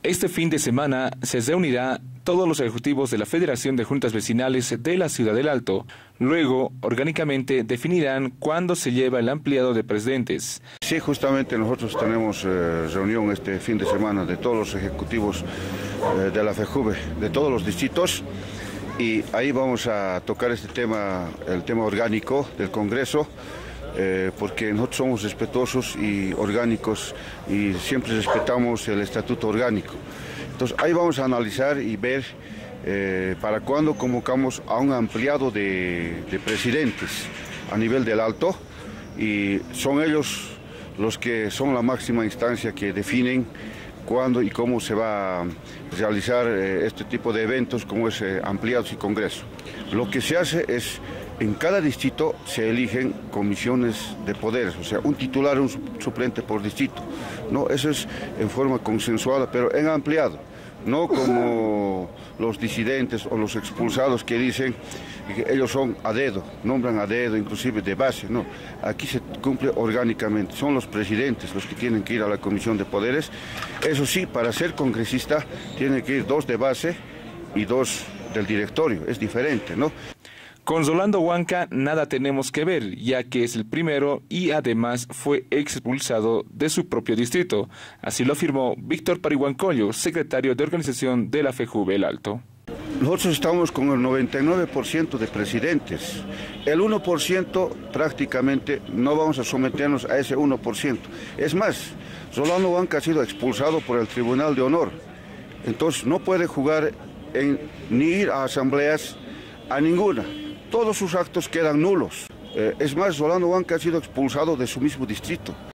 Este fin de semana se reunirá todos los ejecutivos de la Federación de Juntas Vecinales de la Ciudad del Alto. Luego, orgánicamente, definirán cuándo se lleva el ampliado de presidentes. Sí, justamente nosotros tenemos reunión este fin de semana de todos los ejecutivos de la FEJUVE, de todos los distritos, y ahí vamos a tocar este tema, el tema orgánico del Congreso, porque nosotros somos respetuosos y orgánicos y siempre respetamos el estatuto orgánico. Entonces ahí vamos a analizar y ver para cuándo convocamos a un ampliado de presidentes a nivel del Alto, y son ellos los que son la máxima instancia que definen cuándo y cómo se va a realizar este tipo de eventos como es ampliados y congreso. Lo que se hace es, en cada distrito se eligen comisiones de poderes, o sea, un titular y un suplente por distrito. No, eso es en forma consensuada, pero en ampliado, no como los disidentes o los expulsados que dicen que ellos son a dedo, nombran a dedo, inclusive de base. No, aquí se cumple orgánicamente, son los presidentes los que tienen que ir a la comisión de poderes. Eso sí, para ser congresista tienen que ir 2 de base y 2 del directorio, es diferente, ¿no? Con Rolando Huanca nada tenemos que ver, ya que es el primero y además fue expulsado de su propio distrito. Así lo afirmó Víctor Parihuancollo, secretario de organización de la FEJUVE El Alto. Nosotros estamos con el 99% de presidentes. El 1% prácticamente no vamos a someternos a ese 1%. Es más, Rolando Huanca ha sido expulsado por el Tribunal de Honor. Entonces no puede jugar ni ir a asambleas, a ninguna. Todos sus actos quedan nulos. Es más, Rolando Huanca ha sido expulsado de su mismo distrito.